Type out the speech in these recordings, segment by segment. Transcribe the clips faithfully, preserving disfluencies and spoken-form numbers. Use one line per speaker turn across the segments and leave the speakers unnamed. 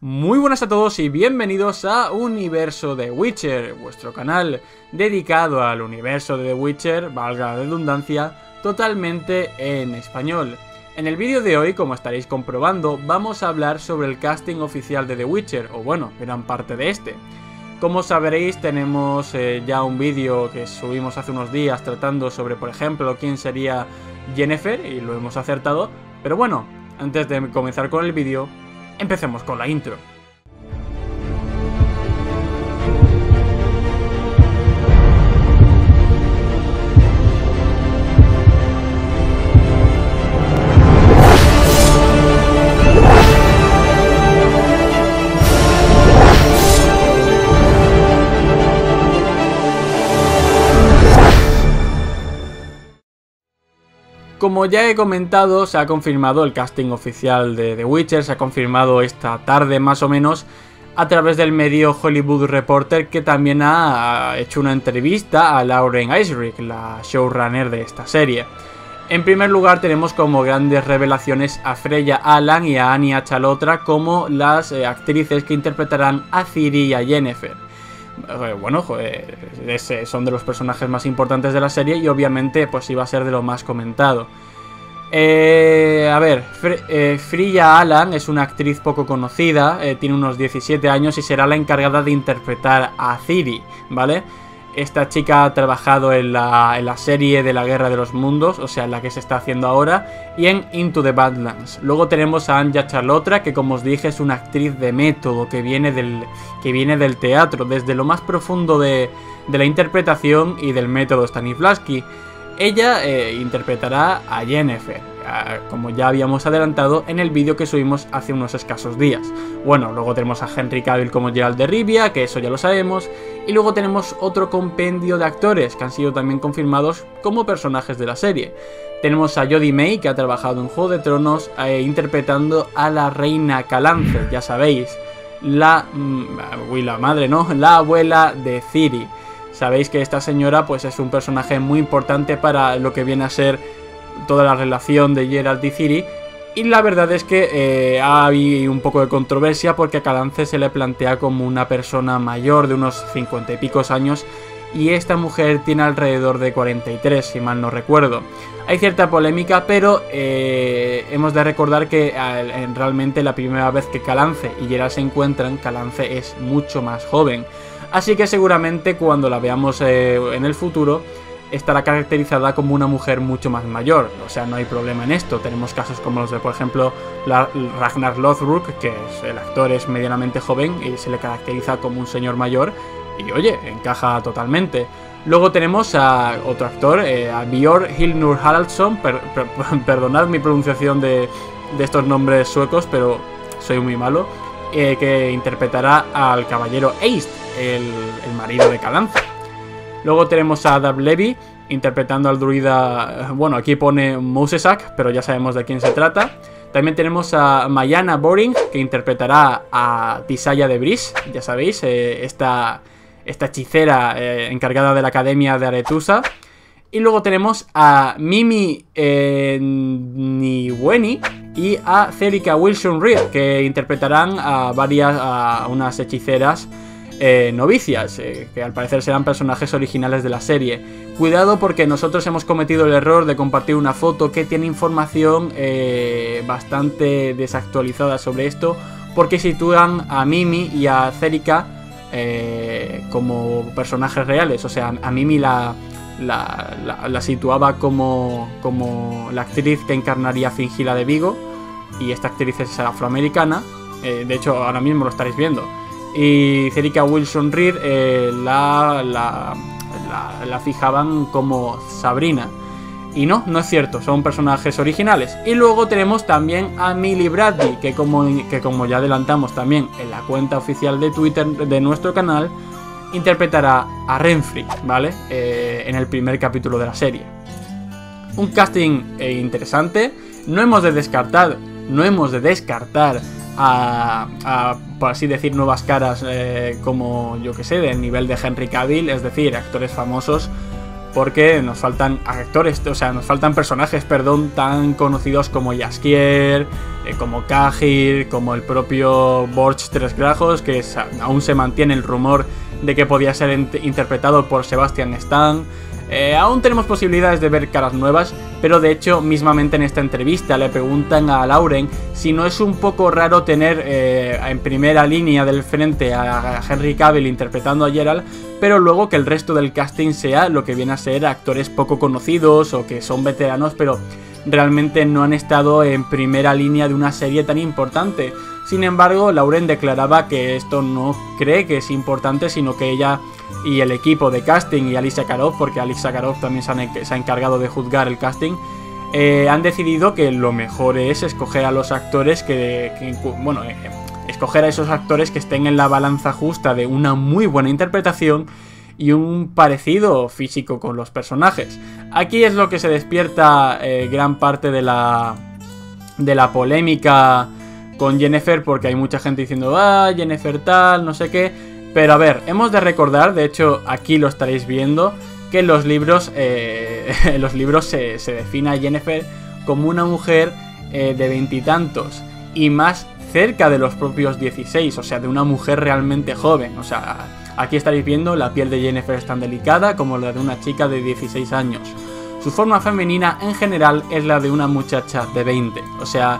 Muy buenas a todos y bienvenidos a Universo de Witcher, vuestro canal dedicado al universo de The Witcher, valga la redundancia, totalmente en español. En el vídeo de hoy, como estaréis comprobando, vamos a hablar sobre el casting oficial de The Witcher, o bueno, gran parte de este. Como sabréis, tenemos eh, ya un vídeo que subimos hace unos días tratando sobre, por ejemplo, quién sería Yennefer, y lo hemos acertado. Pero bueno, antes de comenzar con el vídeo, empecemos con la intro. Como ya he comentado, se ha confirmado el casting oficial de The Witcher, se ha confirmado esta tarde más o menos a través del medio Hollywood Reporter, que también ha hecho una entrevista a Lauren Isrick, la showrunner de esta serie. En primer lugar tenemos como grandes revelaciones a Freya Allan y a Anya Chalotra como las eh, actrices que interpretarán a Ciri y a Yennefer. Bueno, joder, ese son de los personajes más importantes de la serie y obviamente pues iba a ser de lo más comentado. Eh, a ver, Fre eh, Freya Allan es una actriz poco conocida, eh, tiene unos diecisiete años y será la encargada de interpretar a Ciri, ¿vale? Esta chica ha trabajado en la, en la serie de la Guerra de los Mundos, o sea, en la que se está haciendo ahora, y en Into the Badlands. Luego tenemos a Anya Chalotra, que como os dije es una actriz de método, que viene del, que viene del teatro, desde lo más profundo de, de la interpretación y del método Stanislavski. Ella eh, interpretará a Yennefer, eh, como ya habíamos adelantado en el vídeo que subimos hace unos escasos días. Bueno, luego tenemos a Henry Cavill como Geralt de Rivia, que eso ya lo sabemos, y luego tenemos otro compendio de actores que han sido también confirmados como personajes de la serie. Tenemos a Jodie May, que ha trabajado en Juego de Tronos, eh, interpretando a la reina Calanthe, ya sabéis, la, uy, la madre, ¿no? La abuela de Ciri. Sabéis que esta señora pues es un personaje muy importante para lo que viene a ser toda la relación de Geralt y Ciri. Y la verdad es que eh, ha habido un poco de controversia porque a Calanthe se le plantea como una persona mayor de unos cincuenta y picos años. Y esta mujer tiene alrededor de cuarenta y tres, si mal no recuerdo. Hay cierta polémica, pero eh, hemos de recordar que eh, realmente la primera vez que Calanthe y Geralt se encuentran, Calanthe es mucho más joven. Así que seguramente cuando la veamos eh, en el futuro estará caracterizada como una mujer mucho más mayor. O sea, no hay problema en esto. Tenemos casos como los de, por ejemplo, la, Ragnar Lothbrok, que es, el actor es medianamente joven y se le caracteriza como un señor mayor. Y oye, encaja totalmente. Luego tenemos a otro actor, eh, a Björn Hilnur Haraldsson. Per, per, perdonad mi pronunciación de, de estos nombres suecos, pero soy muy malo. Eh, que interpretará al caballero Eist, el, el marido de Calanthe. Luego tenemos a Dab Levi interpretando al druida, bueno, aquí pone Mousesak, pero ya sabemos de quién se trata. También tenemos a Mayana Boring, que interpretará a Tisaya de Briss, ya sabéis, eh, esta, esta hechicera eh, encargada de la Academia de Aretusa. Y luego tenemos a Mimi eh, Niweni y a Celica Wilson Reed, que interpretarán a varias, a unas hechiceras eh, novicias, eh, que al parecer serán personajes originales de la serie. Cuidado porque nosotros hemos cometido el error de compartir una foto que tiene información eh, bastante desactualizada sobre esto, porque sitúan a Mimi y a Celica eh, como personajes reales. O sea, a Mimi la... La, la, la situaba como, como la actriz que encarnaría a Fringilla de Vigo, y esta actriz es afroamericana, eh, de hecho ahora mismo lo estaréis viendo. Y Celica Wilson Reed eh, la, la, la, la fijaban como Sabrina, y no, no es cierto, son personajes originales. Y luego tenemos también a Millie Bradley, que como, que como ya adelantamos también en la cuenta oficial de Twitter de nuestro canal, interpretará a Renfri, ¿vale? Eh, en el primer capítulo de la serie. Un casting eh, interesante. No hemos de descartar, no hemos de descartar a, a por así decir, nuevas caras eh, como, yo que sé, del nivel de Henry Cavill, es decir, actores famosos porque nos faltan actores, o sea, nos faltan personajes, perdón, tan conocidos como Jaskier, eh, como Cahir, como el propio Borch Tres Grajos, que es, aún se mantiene el rumor de que podía ser interpretado por Sebastian Stan. Eh, aún tenemos posibilidades de ver caras nuevas, pero de hecho mismamente en esta entrevista le preguntan a Lauren si no es un poco raro tener eh, en primera línea del frente a Henry Cavill interpretando a Geralt, pero luego que el resto del casting sea lo que viene a ser actores poco conocidos o que son veteranos pero realmente no han estado en primera línea de una serie tan importante. Sin embargo, Lauren declaraba que esto no cree que es importante, sino que ella y el equipo de casting y Alicia Karov, porque Alicia Karov también se, han, se ha encargado de juzgar el casting, eh, han decidido que lo mejor es escoger a los actores que, que bueno, eh, escoger a esos actores que estén en la balanza justa de una muy buena interpretación y un parecido físico con los personajes. Aquí es lo que se despierta eh, gran parte de la, de la polémica con Yennefer, porque hay mucha gente diciendo, ah, Yennefer tal, no sé qué. Pero a ver, hemos de recordar, de hecho aquí lo estaréis viendo, que en los libros, eh, en los libros se, se define a Yennefer como una mujer eh, de veintitantos y más cerca de los propios dieciséis, o sea, de una mujer realmente joven. O sea, aquí estaréis viendo la piel de Yennefer es tan delicada como la de una chica de dieciséis años. Su forma femenina en general es la de una muchacha de veinte, o sea...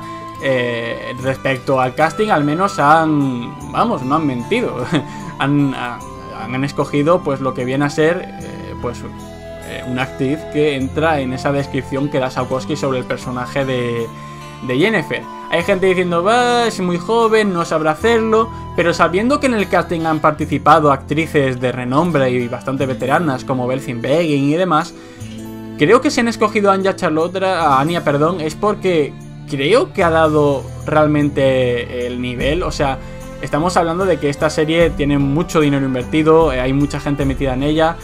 Eh, respecto al casting al menos han, vamos, no han mentido, han, han escogido pues lo que viene a ser eh, pues eh, una actriz que entra en esa descripción que da Sapkowski sobre el personaje de, de Yennefer. Hay gente diciendo, va, es muy joven, no sabrá hacerlo, pero sabiendo que en el casting han participado actrices de renombre y bastante veteranas como Belfin Begin y demás, creo que si han escogido a Anya Charlotte, a Anya, perdón, es porque creo que ha dado realmente el nivel. O sea, estamos hablando de que esta serie tiene mucho dinero invertido, hay mucha gente metida en ella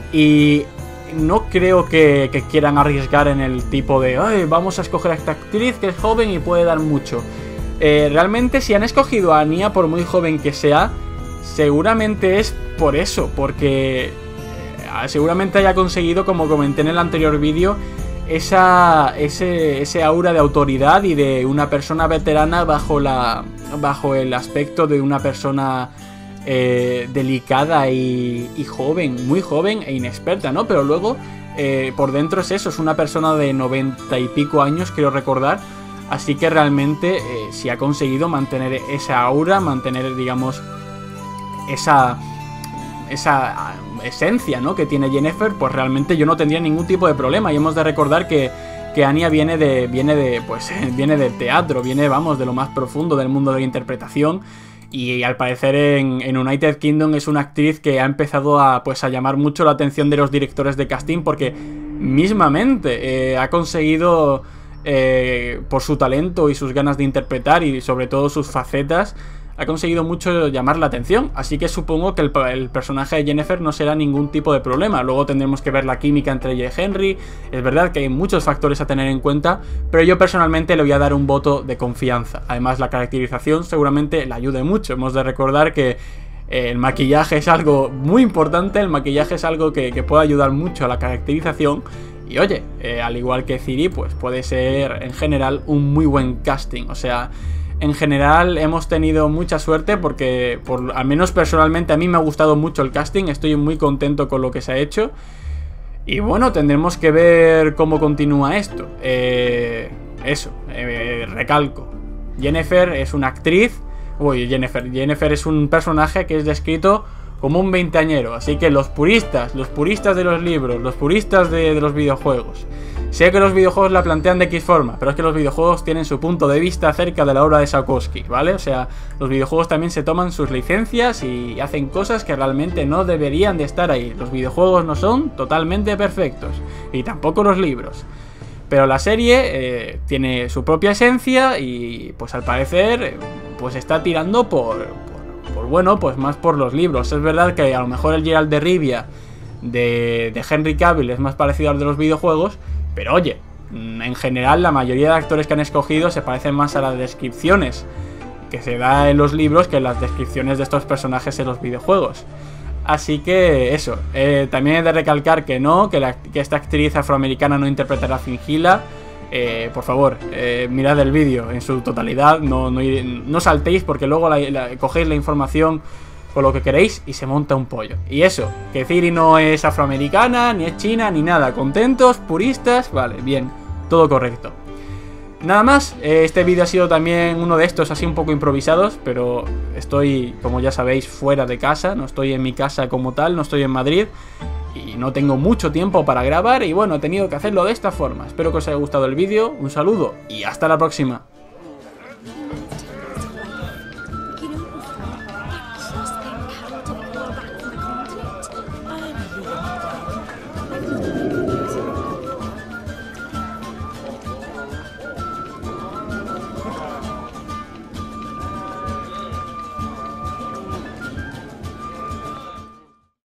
y no creo que, que quieran arriesgar en el tipo de ay, vamos a escoger a esta actriz que es joven y puede dar mucho. Eh, realmente si han escogido a Anya, por muy joven que sea, seguramente es por eso, porque eh, seguramente haya conseguido, como comenté en el anterior vídeo, Esa, ese, ese aura de autoridad y de una persona veterana bajo, la, bajo el aspecto de una persona eh, delicada y, y joven, muy joven e inexperta, ¿no? Pero luego eh, por dentro es eso, es una persona de noventa y pico años, quiero recordar, así que realmente eh, si ha conseguido mantener esa aura, mantener, digamos, esa... esa esencia, ¿no?, que tiene Yennefer, pues realmente yo no tendría ningún tipo de problema. Y hemos de recordar que, que Anya viene de, viene de, pues, viene del teatro, viene, vamos, de lo más profundo del mundo de la interpretación. Y al parecer en, en United Kingdom es una actriz que ha empezado a, pues, a llamar mucho la atención de los directores de casting, porque mismamente eh, ha conseguido, eh, por su talento y sus ganas de interpretar y sobre todo sus facetas, ha conseguido mucho llamar la atención, así que supongo que el, el personaje de Yennefer no será ningún tipo de problema. Luego tendremos que ver la química entre ella y Henry. Es verdad que hay muchos factores a tener en cuenta, pero yo personalmente le voy a dar un voto de confianza. Además, la caracterización seguramente le ayude mucho. Hemos de recordar que eh, el maquillaje es algo muy importante, el maquillaje es algo que, que puede ayudar mucho a la caracterización. Y oye, eh, al igual que Ciri, pues puede ser en general un muy buen casting, o sea... En general hemos tenido mucha suerte porque, por, al menos personalmente, a mí me ha gustado mucho el casting. Estoy muy contento con lo que se ha hecho. Y bueno, tendremos que ver cómo continúa esto. Eh, eso, eh, recalco. Yennefer es una actriz... Uy, Yennefer. Yennefer es un personaje que es descrito como un veinteañero. Así que los puristas, los puristas de los libros, los puristas de, de los videojuegos... Sé que los videojuegos la plantean de X forma, pero es que los videojuegos tienen su punto de vista acerca de la obra de Sapkowski, ¿vale? O sea, los videojuegos también se toman sus licencias y hacen cosas que realmente no deberían de estar ahí. Los videojuegos no son totalmente perfectos, y tampoco los libros. Pero la serie eh, tiene su propia esencia y, pues al parecer, eh, pues está tirando por, por, por, bueno, pues más por los libros. Es verdad que a lo mejor el Geralt de Rivia de, de Henry Cavill es más parecido al de los videojuegos, pero oye, en general la mayoría de actores que han escogido se parecen más a las descripciones que se da en los libros que las descripciones de estos personajes en los videojuegos. Así que eso, eh, también he de recalcar que no, que, la, que esta actriz afroamericana no interpretará a Fringilla. Eh, por favor, eh, mirad el vídeo en su totalidad, no, no, no saltéis porque luego la, la, cogéis la información con lo que queréis y se monta un pollo. Y eso, que Ciri no es afroamericana, ni es china, ni nada. Contentos, puristas, vale, bien, todo correcto. Nada más, eh, este vídeo ha sido también uno de estos así un poco improvisados, pero estoy, como ya sabéis, fuera de casa, no estoy en mi casa como tal, no estoy en Madrid. Y no tengo mucho tiempo para grabar y bueno, he tenido que hacerlo de esta forma. Espero que os haya gustado el vídeo, un saludo y hasta la próxima.